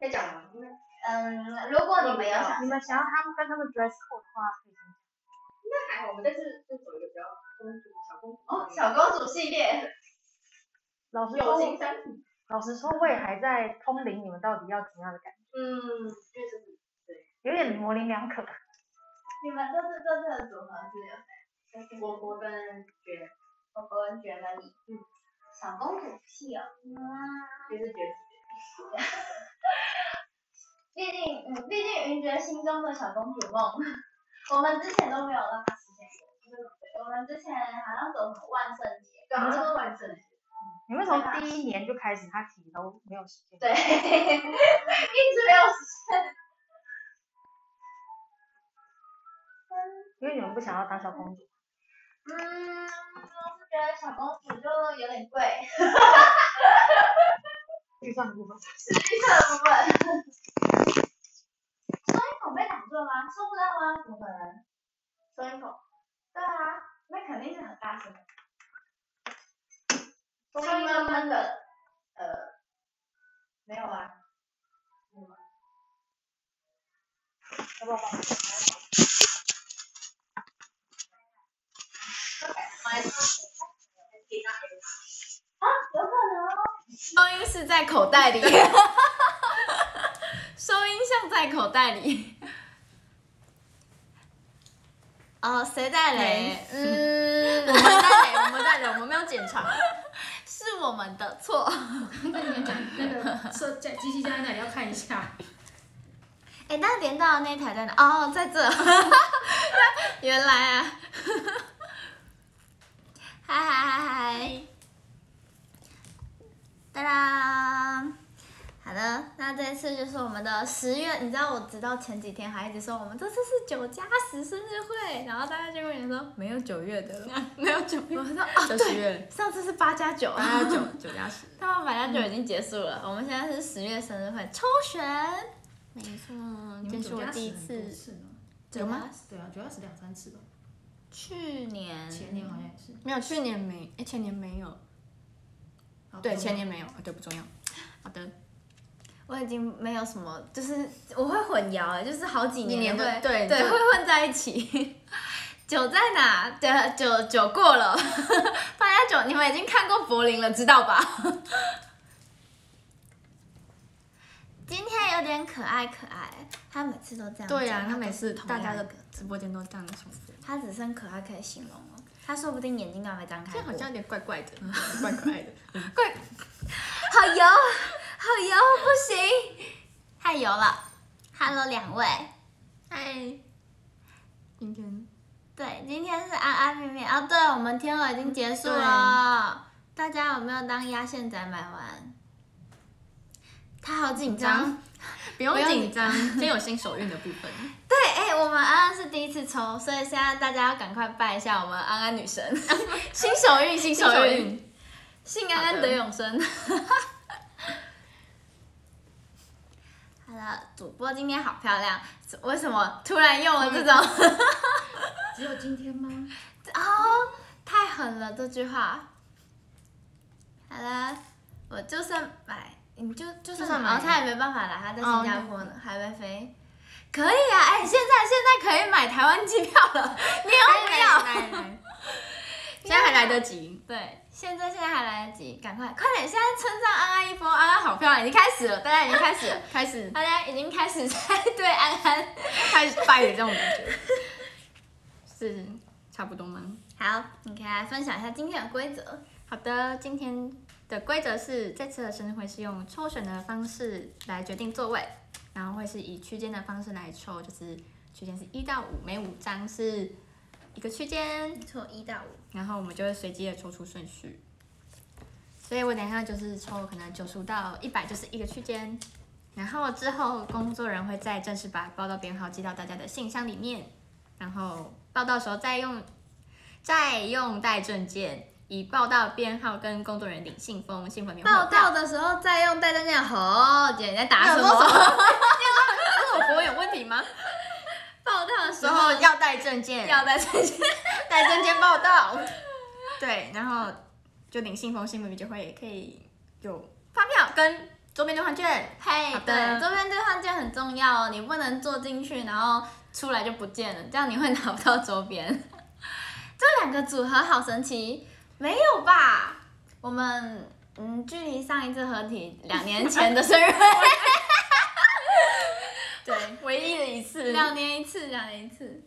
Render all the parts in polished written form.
可以讲吗？ 如果你们要你们想要他们跟他们 dress code 的话，可以先讲。 应该还好，我们这次就走一个比较公主小公主小公主系列， 友情山。 老实说，我也还在通灵，你们到底要怎样的感觉？ 因为就是对， 有点模棱两可。 你们这次的组合是有谁？ 果果跟觉， 果果跟觉跟你，小公主系哦， 就是觉得。 毕竟云觉心中的小公主梦，我们之前都没有让她实现过。我们之前好像走什么万圣节， 对，好像是万圣节。 你们从第一年就开始，他提都没有实现。 对，一直没有实现。 因为你们不想要当小公主。 我是觉得小公主就有点贵。 预算的部分。 预算的部分。收音孔被挡住了吗？收不到吗？怎么可能？收音孔。对啊，那肯定是很大声的。收音闷闷的。没有啊。 要不要帮我？ 有可能哦。 收音是在口袋里，收音像在口袋里。哦，谁带雷？ 我们带雷，我们没有检查， 是我们的错。 刚跟你们讲那个机器在那里要看一下。 那连到的那台在哪？哦，在这。原来啊。嗨。哒啦。好的，那这次就是我们的10月，你知道我直到前几天还一直说我们这次是9+10生日会，然后大家就会说没有9月的了， 没有9月， 我说就10月， 上次是8+9，8+9，9+10，他们8+9已经结束了，我们现在是10月生日会抽选， 没错， 你们这是我第一次， 有吗？对啊，9+10、2、3次吧。 去年、 前年好像也是。 没有，去年没，前年没有。对，前年没有，对，不重要。好的。 我已经没有什么，就是我会混淆，就是好几年会对会混在一起。9在哪？对，9过了，8+9，你们已经看过柏林了，知道吧？今天有点可爱，他每次都这样。 对呀，他每次同大家的直播间都这样重复。 他只剩可爱可以形容了，他说不定眼睛都还没张开。 这好像有点怪怪的，怪可爱的， 怪，好油。好油，不行，太油了。Hello， 2位。 嗨。今天。 对，今天是安安绵绵哦。对，我们天鹅已经结束了。大家有没有当压线仔买完？他好紧张。 不用紧张，先有新手运的部分。 对，我们安安是第一次抽，所以现在大家要赶快拜一下我们安安女神。新手运，信安安得永生。好了，主播今天好漂亮，为什么突然用了这种？ 只有今天吗？ 太狠了这句话。好了，我就算买，你就算买，他也没办法来，他在新加坡呢，还没飞。可以啊，现在可以买台湾机票了，你要不要？ 现在还来得及。 对，现在还来得及，赶快点！现在称赞安安一波，安安好漂亮，已经开始了，大家已经开始了，大家已经开始在对安安开始拜的这种感觉，是差不多吗？ 好，你可以来分享一下今天的规则。 好的，今天的规则是这次的生日会是用抽选的方式来决定座位，然后会是以区间的方式来抽，就是区间是1到5，每5张是一个区间， 没错，1到5， 然后我们就会随机的抽出顺序。所以我等一下就是抽可能95到100就是一个区间，然后之后工作人员会再正式把报到编号寄到大家的信箱里面，然后报到的时候再用带证件，以报到编号跟工作人员领信封，信封里面报到的时候再用带证件。姐你在打什么？ 这是我国文有问题吗？ 报到的时然后要带证件， 带证件， 带证件报到。对，然后就领信封，信封里就会可以有发票跟周边兑换券。 嘿， 好的对，周边兑换券很重要哦，你不能坐进去然后出来就不见了，这样你会拿不到周边。这2个组合好神奇，没有吧？我们距离上一次合体2年前的生日会， 对，唯一的一次。 2年一次，2年一次。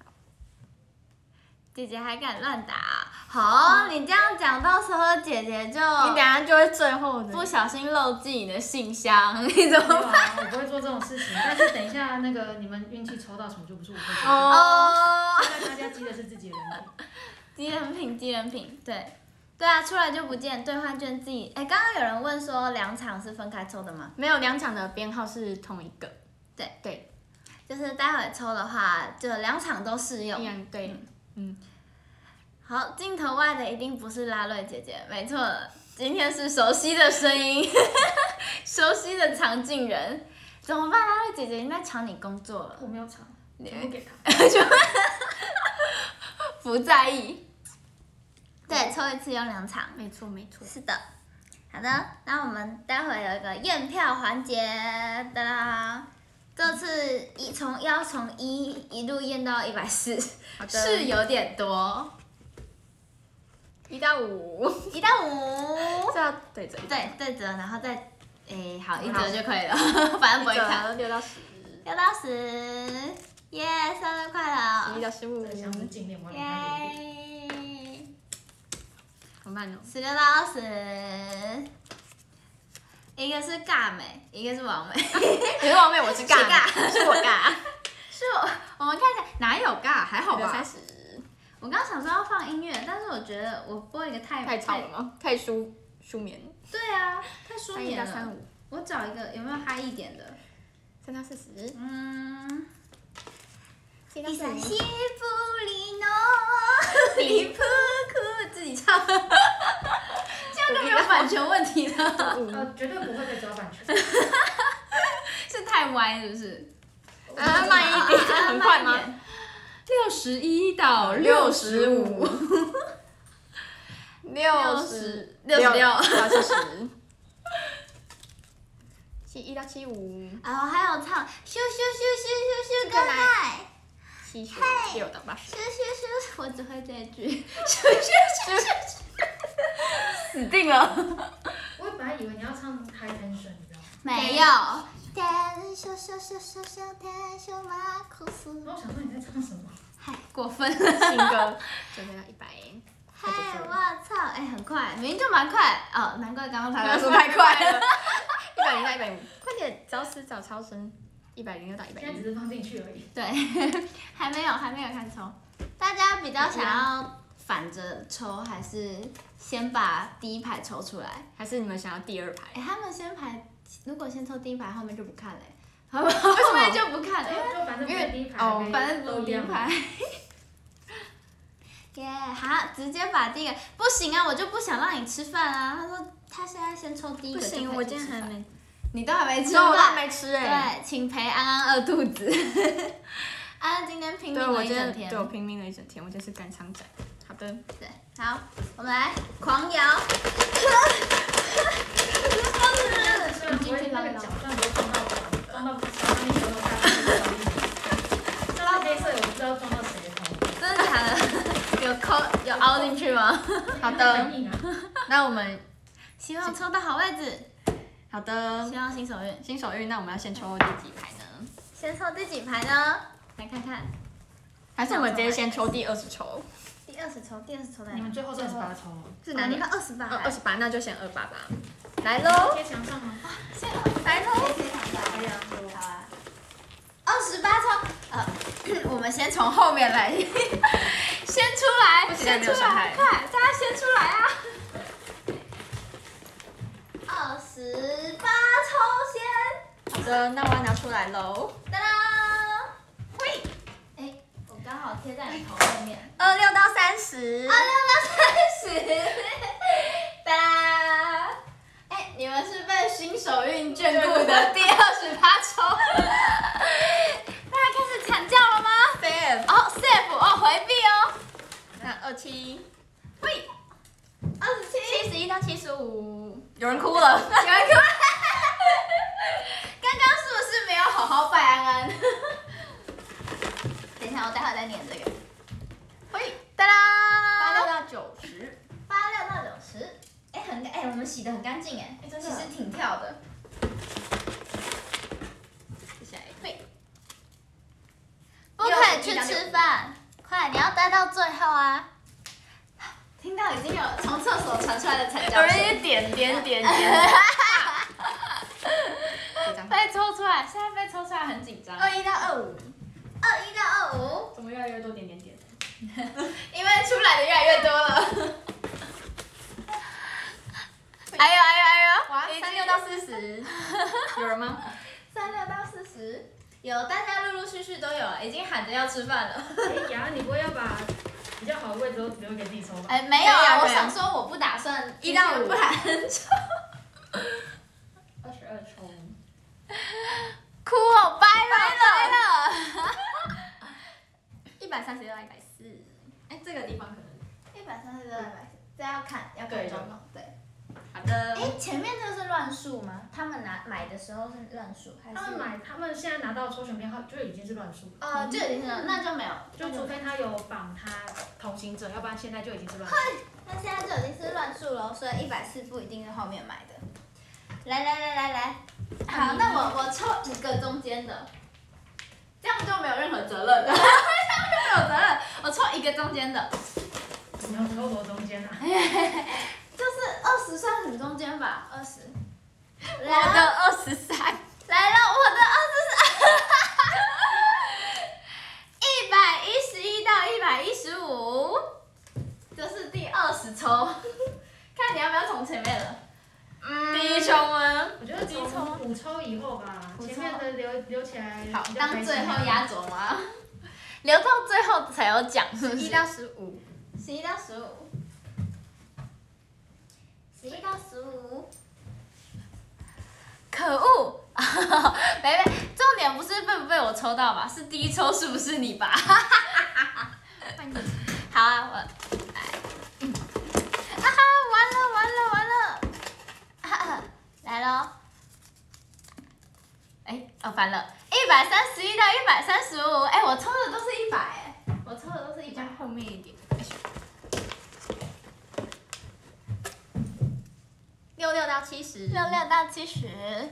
姐姐还敢乱打？好，你这样讲，到时候姐姐就你等下就会最后的不小心漏记你的信箱，你怎么办？ 没有啊，我不会做这种事情。但是等一下那个你们运气抽到什么就不是我会做。 哦， 现在大家记得是自己的人品。 机人品，对。对啊，出来就不见兑换券自己。哎，刚刚有人问说2场是分开抽的吗？ 没有，2场的编号是同一个。 对对， 就是待会抽的话，就2场都适用。 一样对。 好，镜头外的一定不是拉瑞姐姐，没错，今天是熟悉的声音，熟悉的常进人，怎么办？拉瑞姐姐应该抢你工作了， 我没有尝，全部给他。 不在意。对，抽一次用2场。 没错没错。 是的，好的，那我们待会有一个验票环节，哒啦，这次从1一路验到140，是有点多。 1到5， 1到5， 这要对折。 对，对折，然后再，好1折就可以了，反正不会看。 6到10。 6到10，耶，生日快乐！ 11到15。 这箱子尽量我给他留一点。 耶好慢哦。 ，16到20，一个是尬美，一个是王美。 你是王妹，我是尬，是我尬。 是我们看一下哪有尬，还好吧 30。 我刚刚想说要放音乐，但是我觉得我播一个太吵了吗？太舒眠。 对啊，太舒 1到眠了。 35。 我找一个有没有嗨一点的 3到40。 7到40。西布里诺，里普库，自己唱，这样就没有版权问题了。 绝对不会被抓版权。 是太歪是不是？ 慢一点，很快吗 ？61到65。66 到70。71到75。 然后还有唱咻咻咻咻咻咻哥奶 76到80。 咻咻咻，我只会这一句。咻咻咻咻，死定了。 我本来以为你要唱 High Tension，你知道吗？ 没有。天咻咻咻咻咻天咻马库斯。 然后我想说你在唱什么？ 嗨，过分了。 新歌准备到100。 嗨，我操，很快，明明就蛮快哦，难怪刚刚他说太快了。100到150，快点，找死找超生。106到110。 现在只是放进去而已。 对，还没有开始抽。大家比较想要反着抽，还是先把第1排抽出来？ 还是你们想要第2排？ 他们先排，如果先抽第1排，后面就不看嘞。后面就不看了， 就反正因为第1排哦， 反正都第1排。耶，好，直接把第1个，不行啊，我就不想让你吃饭啊。他说他现在先抽第1个。 不行，我今天还没。 你都还没吃饭，我都还没吃对，请陪安安饿肚子。安安今天拼命了一整天。 对，我拼命了一整天，我真是干肠仔。好的。 对，好，我们来狂摇。 虽然不会那个脚算不会撞到那个球的下面的脚印，撞到黑色，我不知道撞到谁的头。 真的假的？有凹进去吗？ 好的。那我们希望抽到好位置。 好的。 希望新手运。 新手运，那我们要先抽第几排呢？ 先抽第几排呢？来看看。 还是我们直接先抽第20抽？ 第20抽在哪？ 你们最后是28抽。 是哪里？28。 28，那就先28吧。来喽！ 贴墙上吗？ 来喽！ 哎呀， 好啊。28抽，我们先从后面来，先出来，先出来，快，大家先出来啊！28抽先。 好的，那我要拿出来喽。 哒啦！喂，我刚好贴在你头后面。 26到30。26 到30。哒啦！你们是被新手运眷顾的第28抽。大家开始惨叫了吗 ？Safe。 safe， 回避哦。 那27。 喂。27。 71到75。有人哭了。 有人哭了。 吃饭，快，你要待到最后啊！听到已经有从厕所传出来的惨叫声，有人点，被抽出来，现在被抽出来很紧张。21到25，21到25， 怎么越来越多点？ 因为出来的越来越多了。哎呦！ 哇，36到40，有人吗 ？36到40，有，大家陆陆续续都有了，已经喊着要吃饭了。 哎呀，你不会要把比较好的位置都留给自己抽吧？ 哎，没有啊，我想说我不打算 1到5， 不然抽。 22抽。 哭哦，掰了。 130到140，哎，这个地方可能 130到140，这要看状况，对。 好的。 哎，前面这个是乱数吗？他们买的时候是乱数还是？ 他们现在拿到抽选编号就已经是乱数了。 哦，就已经是乱，那就没有。 就除非他有绑他同行者，要不然现在就已经是乱数。 那现在就已经是乱数了，所以140不一定是后面买的。来，好，那我抽一个中间的，这样就没有任何责任了。这样就没有责任，我抽一个中间的。 你要抽多中间啊？ 就是20算很中间吧，20。 我的23。 来了，我的23。111到115，这是第20抽，看你要不要从前面了。 第一抽吗？ 我觉得从5抽以后吧，前面的留起来。 好，当最后压轴吗？留到最后才有奖 ，11到15。 11到15。11到15。可恶！贝贝，重点不是被不被我抽到吧？是第一抽是不是你吧？好啊，我来。完了！来喽！哎，翻了，131到135，哎，我抽的都是100，哎，我抽的都是100。 后面一点。66到70。 66到70。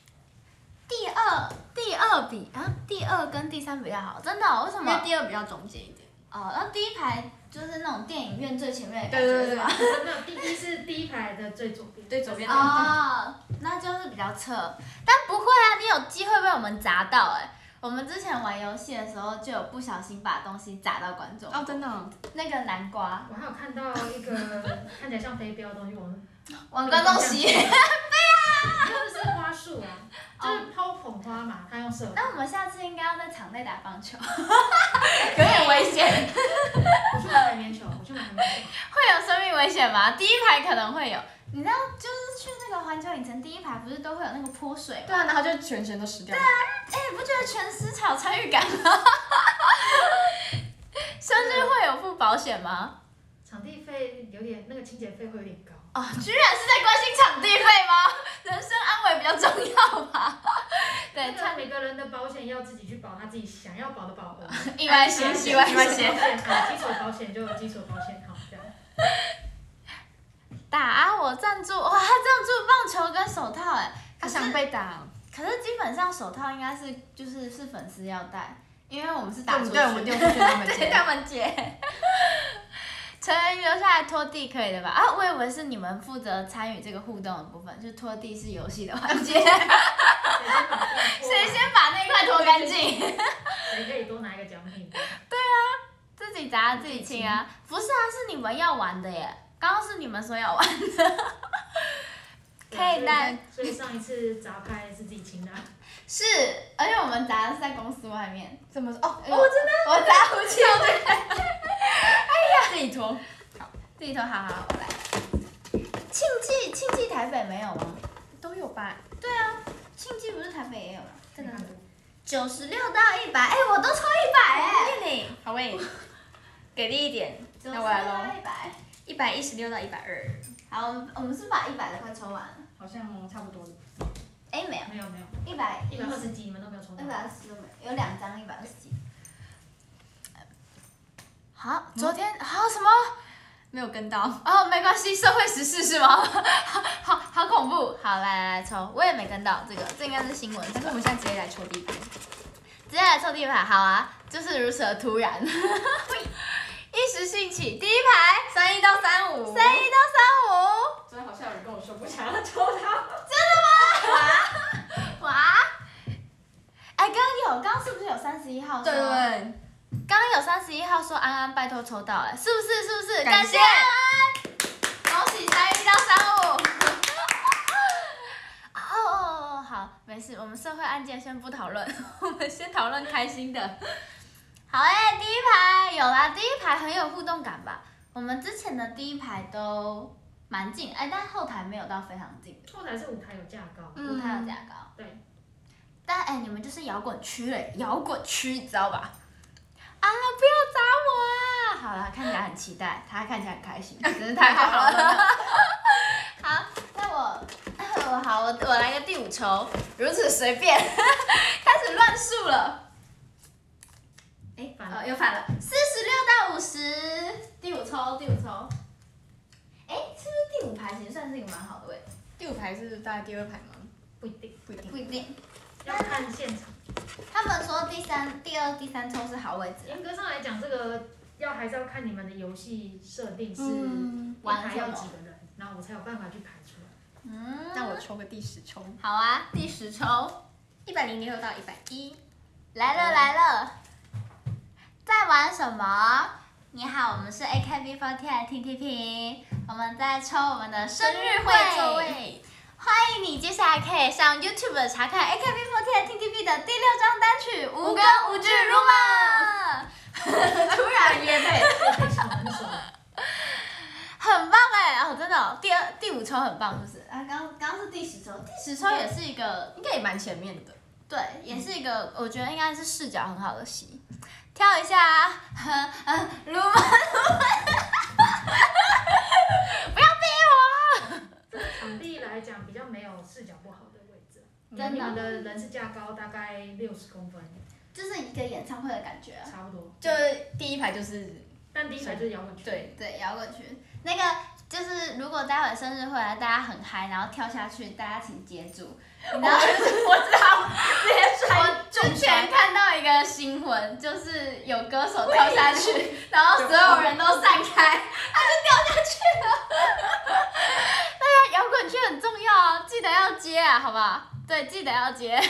第二比啊，第二跟第3比较好，真的？为什么？ 因为第2比较中间一点。 哦，然后第一排就是那种电影院最前面的感觉，是吧？ 没有，第一是第一排的最左边。 对，左边。 哦，那就是比较侧，但不会啊，你有机会被我们砸到哎。我们之前玩游戏的时候就有不小心把东西砸到观众。 哦，真的。 那个南瓜。 我还有看到一个看起来像飞镖的东西往观众席。对啊。 那是花束啊，就是抛捧花嘛，他用射。 那我们下次应该要在场内打棒球，有点危险。 我去买海绵球。 会有生命危险吗？第一排可能会有。你知道，就是去那个环球影城第一排，不是都会有那个泼水吗？ 对啊，然后就全身都湿掉。 对啊，哎，你不觉得全湿才有参与感吗？生日会有付保险吗？ 场地费有点，那个清洁费会有点高。 哦，居然是在关心场地费吗？人身安危比较重要吧？对， 他每个人的保险要自己去保他自己想要保的保额。 意外险， 基础保险就有基础保险，好这样。 打我赞助，哇，他赞助棒球跟手套，哎， 他想被打。 可是基本上手套应该是是粉丝要戴，因为我们是打出去， 对，我们丢出去他们接。 对，他们接。成员留下来拖地可以的吧？啊，我以为是你们负责参与这个互动的部分，就拖地是游戏的环节。谁先把那块拖干净？ 谁可以多拿一个奖品？ 对啊，自己砸自己清啊！不是啊，是你们要玩的耶。刚刚是你们说要玩的。可以带。 所以上一次砸拍是自己清的。 是，而且我们砸的是在公司外面。 怎么说？哦， 真的。我砸不去，对。 自己拖， 好，自己拖，好，我来。庆记台北没有吗？ 都有吧？ 对啊，庆记不是台北也有吗？ 真的。 96到100，哎，我都抽100哎。 好喂，给力一点。 那我来喽。 116到120。 好，我们是把100的快抽完了。 好像差不多了。 哎，没有。 120几，你们都没有抽到。 120都没有，有2张120几。好，昨天什么？ 没有跟到。 哦，没关系，社会时事是吗？好恐怖。好，来抽，我也没跟到这个，这应该是新闻。 但是我们现在直接来抽第一排。 直接来抽第一排，好啊。 就是如此的突然，一时兴起，第一排 31到35， 31到35， 真的好像有人跟我说不想要抽他。 哇！哎，刚刚是不是有31号说？ 对对对， 刚刚有31号说安安拜托抽到了，是不是？是不是？ 感谢安安，恭喜31到35。哦，好，没事，我们社会案件先不讨论，我们先讨论开心的。好第一排有啦，第一排很有互动感吧？我们之前的第一排都蛮近，但后台没有到非常近的。 后台是舞台有架高， 舞台有加高。 对。 但你们就是摇滚区嘞，摇滚区，你知道吧？啊，不要砸我啊！好了，看起来很期待，他看起来很开心，真是太好了。好，那我来个第5抽，如此随便，开始乱数了。又反了，46到50，第5抽。是不是第5排其实算是一个蛮好的位置？ 第5排是大概第2排吗？ 不一定， 不一定。 要看现场。 他们说第2、第3抽是好位置。 严格上来讲，这个还是要看你们的游戏设定是玩一排要几个人，然后我才有办法去排出来。 那我抽个第10抽。 好啊，第10抽 106到110。 来了，在玩什么？你好，我们是 AKB48 听听评，我们在抽我们的生日座会。 位。 欢迎你，接下来可以上 YouTube 查看 AKB48 TTP 的第6张单曲《无根无据入梦》。突然夜配小很爽， 很棒真的第5抽很棒，是不是？刚是第10抽，第10抽也是一个， 应该也蛮前面的。 对，也是一个，我觉得应该是视角很好的戏。跳一下鲁曼，不要逼我。 场地来讲比较没有视角不好的位置， 真你们的人是架高大概60公分， 就是一个演唱会的感觉差不多。 就是第1排就是， 但第一排就是摇滚区。 对， 摇滚区。那个就是如果待会生日会来，大家很嗨，然后跳下去，大家请接住。你知道？ 我知道，直接摔。 我之前看到一个新闻，就是有歌手跳下去，然后所有人都散开，他就掉下去了。大家摇滚区很重要啊，记得要接啊，好不好？对，记得要接。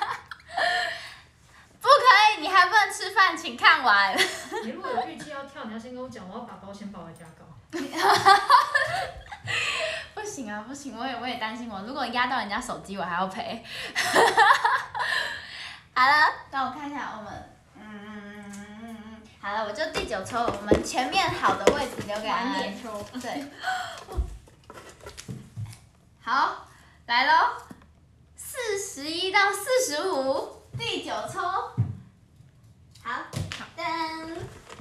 不可以，你还不能吃饭，请看完。 你如果有预计要跳，你要先跟我讲，我要把保险保来加高。 不行啊，不行，我也担心我，如果压到人家手机，我还要赔。好了，让我看一下我们，好了，我就第9抽，我们前面好的位置留给安安。 抽。 对。好，来喽，41到45，第9抽。好，噔。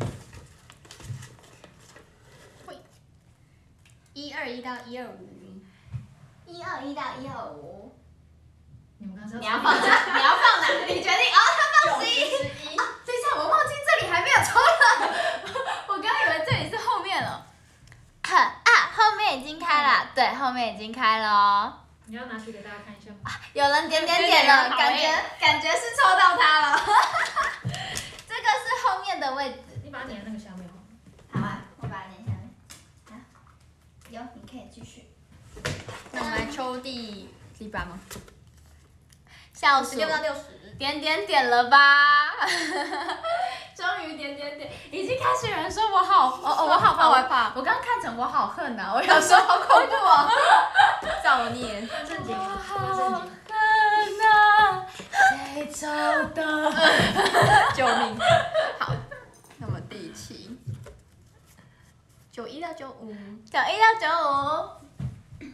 121到125。 121到125。 你们刚才你要放哪？你决定。他放11。等一下，我忘记这里还没有抽了。我刚以为这里是后面了。后面已经开了，对，后面已经开了哦。 你要拿去给大家看一下吗？ 有人点了，感觉是抽到它了。这个是后面的位置。 你把它粘那个下面好。 好啊，我把它粘下面。有，你可以继续。 那我们来抽第8吗？ 笑死 ！16到60。 点了吧？终于点，已经开始有人说我好害怕。 我刚刚看成我好恨啊，我想说好恐怖哦。 造孽。 万圣节。 我好恨啊！谁抽的？ 救命！好，那么第7。91到95。 91到95。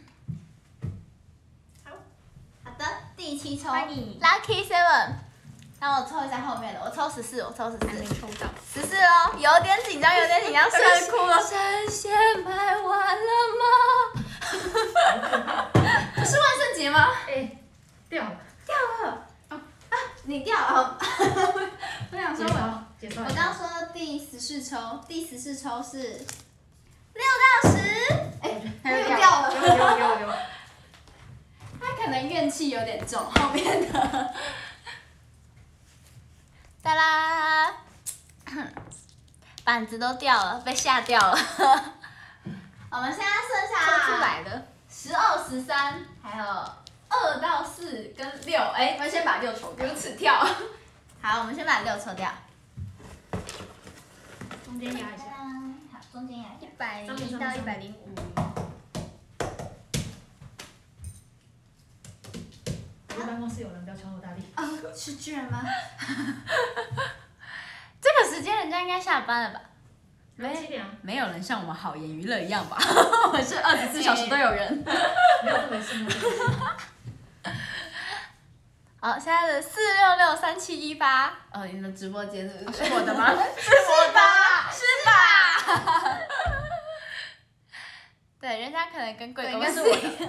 好的，第7抽 ，Lucky 7。让我抽一下后面的，我抽14， 没抽到。 14哦，有点紧张， 快哭了。 神仙卖完了吗？不是万圣节吗？ 掉了。 你掉了。我想说我刚刚说第14抽，第14抽是6到10，又掉了。 有。 他可能怨气有点重，后面的。哒啦， 板子都掉了，被吓掉了。我们现在剩下抽出来了。 12、13，还有2到4跟6。哎， 我们先把6抽掉。 如此跳。好，我们先把6抽掉。 中间压一下。 好，中间压一下。 101到105。 我办公室有人，不要敲那么大力。 是巨人吗？这个时间人家应该下班了吧？ 7点啊， 没有人像我们好言娱乐一样吧？我们是24小时都有人。 没有这回事，没有这回事。 好，现在的4663718，哦，你们直播间是不是？ 是我的吗？ 是吧？是吧？对，人家可能跟贵对， 公司应该是我的。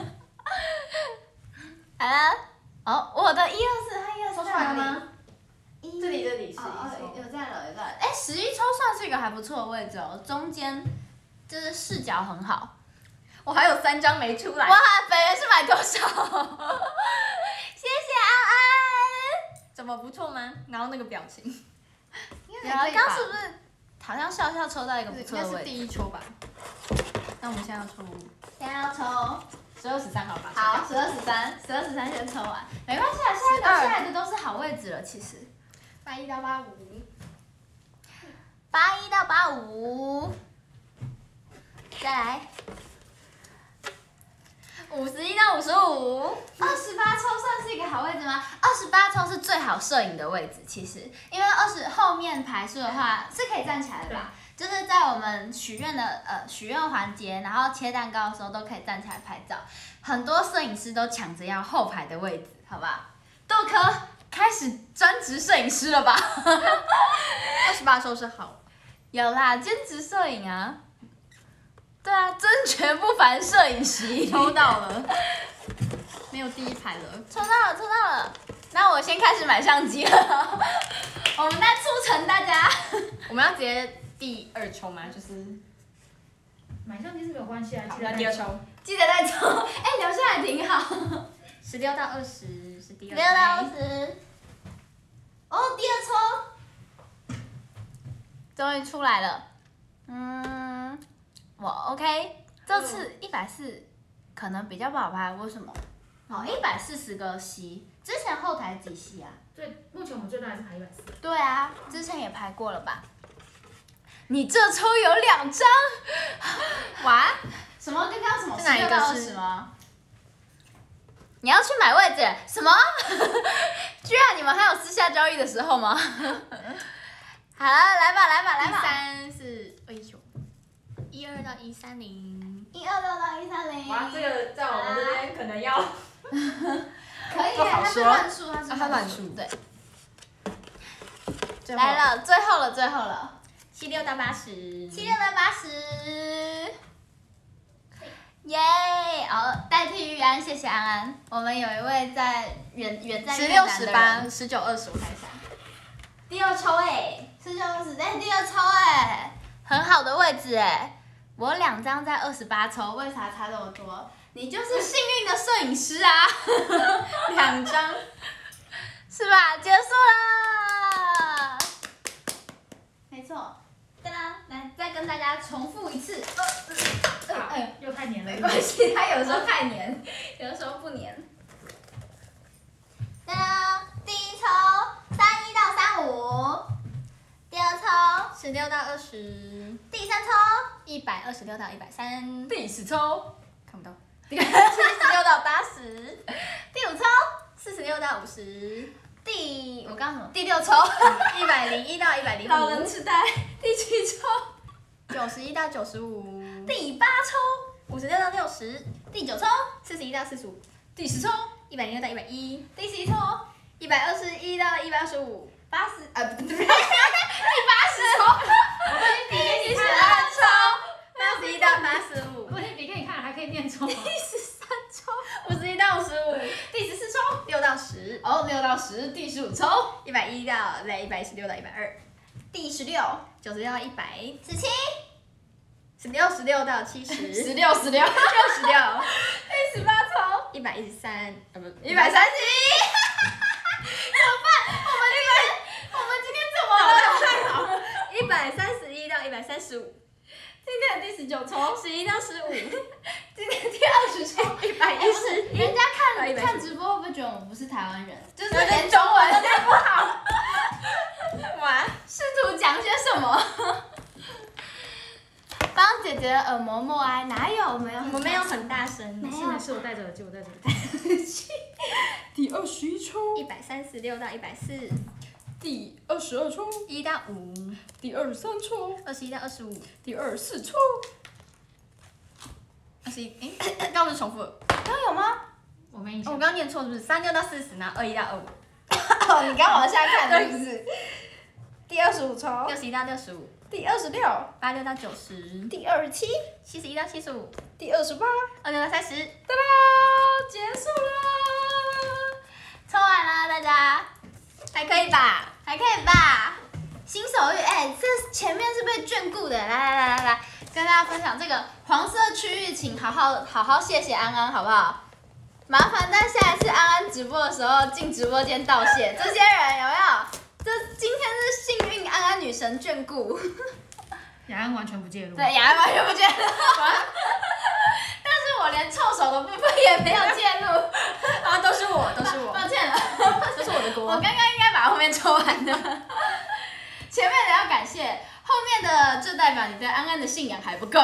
好了，哦，我的124和124在哪里？ 这里是有在了，有在了。哎，11抽算是一个还不错的位置哦，中间就是视角很好。 我还有3张没出来。 哇，本人是买多少？谢谢安安。 怎么不错吗？然后那个表情。 有啊，刚是不是好像笑笑抽到一个不错的应该是位置？ 第一抽吧。那我们现在要抽现在要抽。 12、13，好吧？ 好，12、13，12、13先抽完，没关系啊，现在留下来的都是好位置了，其实。 81到85。 81到85，再来51到55，28抽算是一个好位置吗？28抽是最好摄影的位置，其实，因为后面排数的话是可以站起来的吧？就是在我们许愿的许愿环节，然后切蛋糕的时候都可以站起来拍照。很多摄影师都抢着要后排的位置，好不好？豆科开始专职摄影师了吧 28抽是好。 有啦，兼职摄影啊。对啊，真绝不凡摄影席抽到了，没有第一排了。 抽到了，抽到了。那我先开始买相机了。我们在促成大家。 我们要直接第2抽吗？就是买相机是没有关系啊，记那第2 得带抽。 记得再抽，哎，留下来挺好。 16到20是第2 6到20。哦，第2抽，终于出来了。我 OK， 这次140可能比较不好拍，为什么？好，140个席，之前后台几席啊？ 目前我们最大还是排140。 对啊，之前也拍过了吧？你这抽有2张，哇！什么？刚刚什么？ 是哪一个 16到是 20吗？你要去买位置？什么？居然你们还有私下交易的时候吗？好了，来吧，来吧，来吧。 第3是112到130。 126到130。 哇，这个在我们这边可能要。 可以，它是不好说乱数，它是它乱数对。 最后来了，最后了，最后了。 76到80。 76到80。耶！哦，代替玉安，谢谢安安。我们有一位在远在越南的人。 16、18、19、20，我看一下。 第2抽哎，19、20，哎，第2抽哎，很好的位置哎。我2张在28抽，为啥差这么多？你就是幸运的摄影师啊！2张，是吧？结束了。没错。哒啦，来再跟大家重复一次。 又太黏了。 没关系，它有时候太黏，有的时候不黏。哒啦，第1抽31到35，第2抽 16到20， 第3抽 126到130， 第10抽看不到。 76到80，第5抽 46到50， 我刚刚什么？第6抽 101到105， 老人痴呆，第7抽 91到95， 第8抽 56到60， 第9抽 41到45， 第10抽 106到110， 第11抽 121到185， 80不对，第80抽，第12抽 81到85， 不是，比给你看，还可以念错。 第13抽 51到55， 第14抽 6到10， 哦6到10，第15抽 110到116到120， 第16 90到100， 17 16到70， 16 66， 第18抽 113，不 131，怎么办？我们今天怎么了？ 太好，131到135， 15， 今天的第19抽 11到15， 今天第20抽 110， 人家看直播会不会觉得我们不是台湾人？就是连中文都念不好， 哇， 试图讲些什么？帮姐姐的耳膜默哀，哪有？我们没有很大声， 是我戴着耳机， 第21抽 136到140， 第22抽 1到5， 第23抽 21到25， 第24抽 21，刚刚不是重复了？ 刚有吗？ 我没印象。 我刚刚念错是不是？36到40，然后21到25。 哦，你刚往下看是不是？第25抽 61到65， 第26、 86到90， 第27、 71到75， 第28， 26到30。 哒啦，结束了，抽完了，大家还可以吧？ 还可以吧？新手运，这前面是被眷顾的，来，跟大家分享这个黄色区域，请好好谢谢安安，好不好？麻烦在下一次安安直播的时候进直播间道谢，这些人有没有？今天是幸运安安女神眷顾。 雅安完全不介入。 对，雅安完全不介入，但是我连臭手的部分也没有介入， 啊，都是我， 抱歉了， 都是我的锅。 我刚刚应该把后面抽完的，前面的要感谢，后面的就代表你对安安的信仰还不够，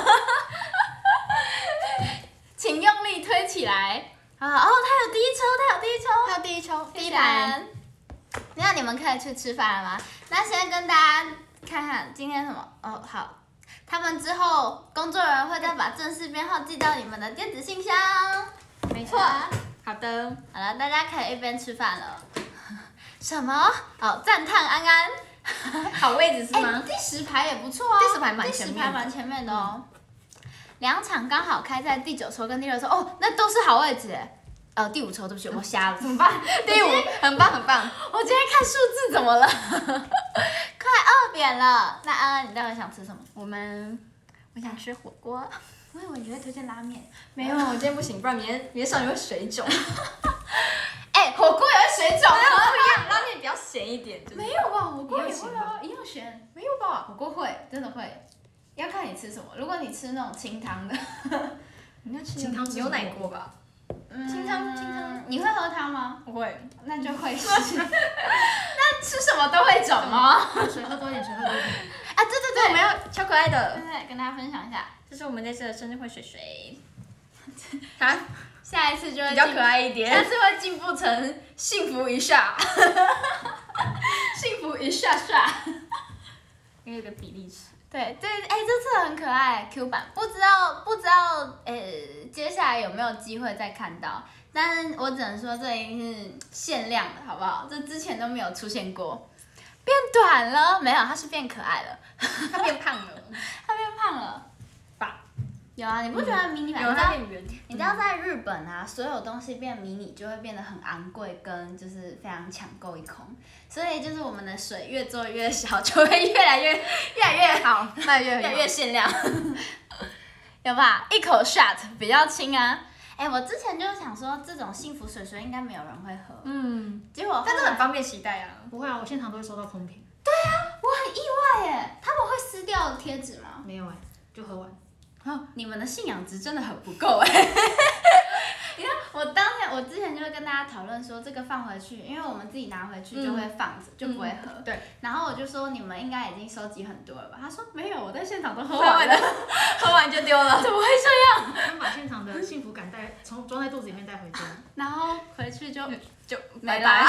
请用力推起来。啊，哦，他有第一抽，第一盘。那你们可以去吃饭了吗？那先跟大家看看今天什么哦，好，他们之后工作人员会再把正式编号寄到你们的电子信箱。 没错。好的， 好了，大家可以一边吃饭了。什么？哦，赞叹安安， 好位置是吗？ 第10排也不错哦， 第10排蛮前面的第10排蛮前面的哦。2场刚好开在第9抽跟第6抽，哦，那都是好位置哎。第5抽，对不起，我瞎了，怎么办？ 第5，很棒。 我今天看数字怎么了？快2点了，那安安你待会想吃什么？ 我想吃火锅。 我以为你会推荐拉面。 没有，我今天不行，不然明天上午会水肿。 火锅也会水肿啊？ 不一样，拉面比较咸一点。 没有吧？火锅也会啊，一样咸。 没有吧？ 火锅会，真的会。要看你吃什么。如果你吃那种清汤的， 你要吃清汤牛奶锅吧？清汤， 你会喝汤吗？ 不会， 那就会吃。那吃什么都会肿哦。 水喝多一点。 啊，对， 我们要超可爱的。 对，跟大家分享一下。 这是我们这次的生日会水。好， 下一次就会比较可爱一点。 下次会进步成幸福一下，幸福一下。 因为有个比例尺。 对，这次很可爱 Q 版，不知道接下来有没有机会再看到，但是我只能说这一定是限量的，好不好？这之前都没有出现过。变短了没有？它是变可爱了， 它变胖了。 它变胖了吧？有啊，你不觉得迷你版？ 有，它变圆。 你知道在日本啊，所有东西变迷你就会变得很昂贵，跟就是非常抢购一空，所以就是我们的水越做越小，就会越来越好，越来越限量，有吧？一口 shot 比较轻啊。我之前就想说这种幸福水应该没有人会喝，结果但是很方便携带啊。 不会啊，我现场都会收到空瓶。 对啊，我很意外耶，他们会撕掉贴纸吗？ 没有就喝完。 你们的信仰值真的很不够你看，我之前就会跟大家讨论说，这个放回去，因为我们自己拿回去就会放着，就不会喝。 对。 然后我就说，你们应该已经收集很多了吧？他说没有，我在现场都喝完了， 喝完就丢了。 怎么会这样？ 他们把现场的幸福感装在肚子里面带回家， 然后回去就没了。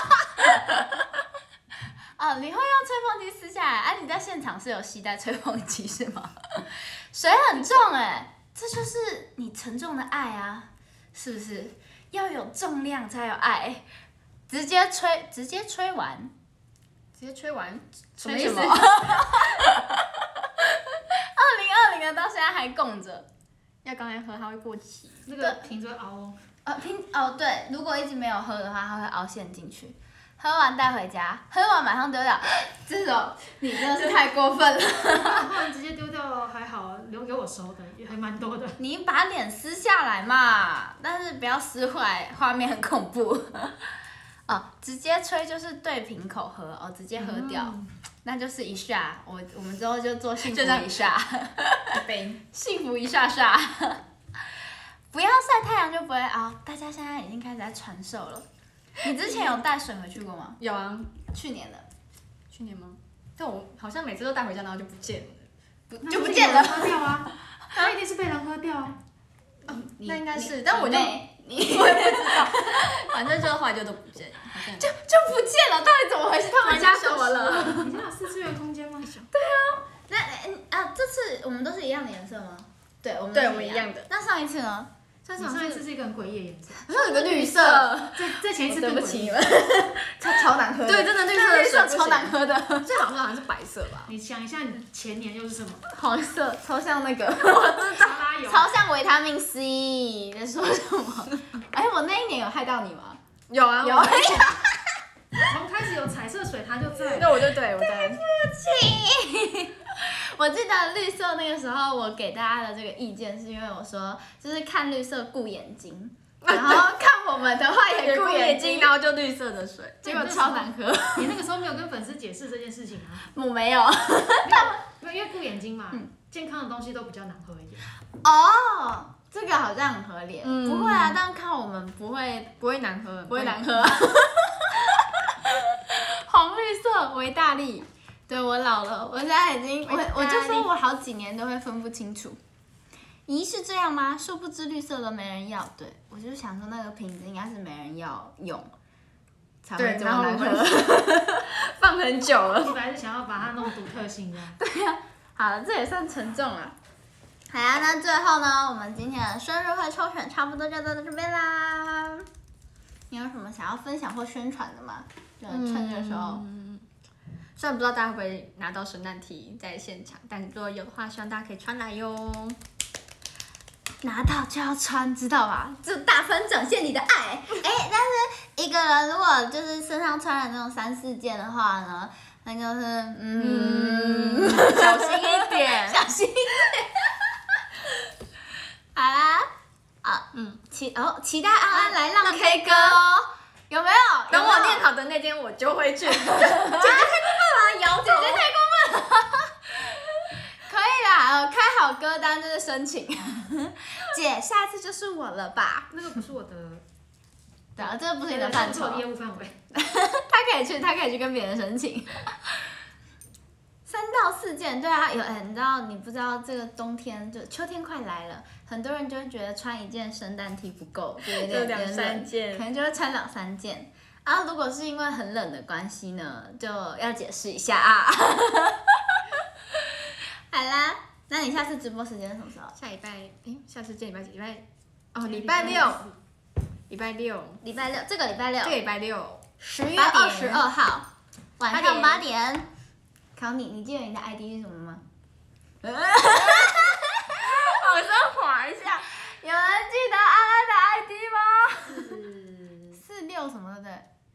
哦，你会用吹风机撕下来？你在现场是有携带吹风机是吗？水很重这就是你沉重的爱啊，是不是？要有重量才有爱，直接吹完， 什么意思 ？2020的到现在还供着， 要刚才喝它会过期。 那个瓶子会凹哦。对，如果一直没有喝的话，它会凹陷进去。喝完带回家，喝完马上丢掉，这种你真的是太过分了。 喝完直接丢掉还好，留给我收的也还蛮多的。 你把脸撕下来嘛，但是不要撕坏，画面很恐怖。直接吹就是对瓶口喝，直接喝掉。 那就是一下，我们之后就做幸福一下，一杯幸福一下下。不要晒太阳就不会熬，大家现在已经开始在传授了。你之前有带水回去过吗？ 有啊， 去年的。 去年吗？但我好像每次都带回家，然后就不见了， 就不见了。 喝掉啊，那一定是被人喝掉啊。 那应该是，但我就我也不知道，反正就后来就都不见了，好像就不见了，到底怎么回事？他们家怎么了？ 你家有4次元空间吗？ 那这次我们都是一样的颜色吗？对，我们对我们一样的。 那上一次呢？ 你上一次是一个很诡异的颜色， 好像有个绿色， 再前一次更诡异。 超难喝的。 对，真的绿色的水超难喝的。 最好喝好像是白色吧？你想一下，你前年又是什么？ 黄色，超像那个， 沙拉油， 超像维他命 C。在说什么？哎，我那一年有害到你吗？ 有啊， 有。 从开始有彩色水，它就在。 对，我在。对不起。我记得绿色那个时候，我给大家的这个意见是因为我说，就是看绿色顾眼睛，然后看我们的话也顾眼睛， 然后就绿色的水， 结果超难喝。 你那个时候没有跟粉丝解释这件事情啊？ 我没有， 因为顾眼睛嘛，健康的东西都比较难喝一点。 哦，这个好像很合理。不会啊，但看我们不会难喝， 不会难喝。红绿色维大利。对，我老了，我现在已经我就说我好几年都会分不清楚。咦，是这样吗？殊不知绿色的没人要。对，我就想说那个瓶子应该是没人要用，才会这么难喝。放很久了。 你本来是想要把它弄独特性的。 对呀，好了，这也算沉重了。好呀，那最后呢，我们今天的生日会抽选差不多就到这边啦。你有什么想要分享或宣传的吗？就趁这个时候。 虽然不知道大家会不会拿到圣诞 T 在现场，但如果有的话，希望大家可以穿来哟。 拿到就要穿，知道吧？就大方展现你的爱。但是一个人如果就是身上穿了那种3、4件的话呢，那就是小心一点， 小心一点。好啦，期待安安来让 K 歌哦，有没有？ 等我练好的那天，我就会去。姐姐太过分了，摇姐姐太过分了。 可以啦，开好歌单就是申请。姐，下次就是我了吧？ 那个不是我的。 对啊，这个不是你的范畴。 业务范围。 他可以去跟别人申请。3到4件，对啊，你知道你不知道这个冬天就秋天快来了，很多人就会觉得穿1件圣诞 T 不够，就有点 2、3件， 可能就会穿2、3件。啊，如果是因为很冷的关系呢，就要解释一下啊。好啦，那你下次直播时间是什么时候？ 下次见礼拜几？礼拜六。 礼拜六，这个礼拜六。 这个礼拜六。 10月22号晚上8点。考你记得你的 ID 是什么吗？往上滑一下，有人记得安安的 ID 吗？46什么的对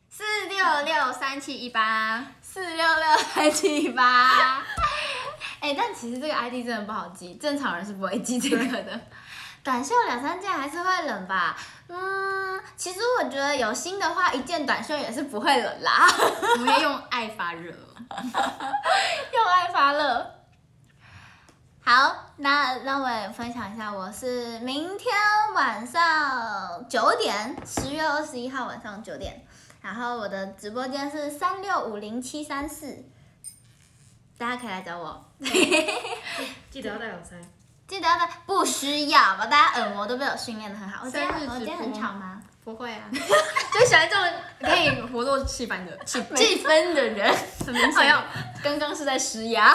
？4663718。但其实这个 ID 真的不好记，正常人是不会记这个的。短袖2、3件还是会冷吧？其实我觉得有心的话，1件短袖也是不会冷啦。 我们要用爱发热。 用爱发热。好，那让我也分享一下，我是明天晚上9点，10月21号晚上9点，然后我的直播间是3650-734，大家可以来找我。 记得要戴耳塞。 记得要戴，不需要吧？大家耳膜都被我训练得很好。我今天很吵吗？ 不会啊，就喜欢这种可以活络气氛的人， 很明显，刚刚是在施压。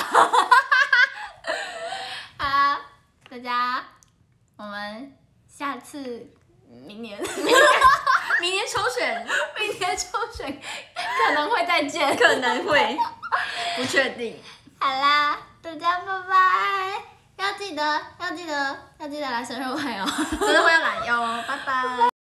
好啦，大家，我们下次明年抽选可能会再见， 可能会，不确定。 好啦，大家拜拜，要记得来生日会哦， 生日会要来哟，拜拜。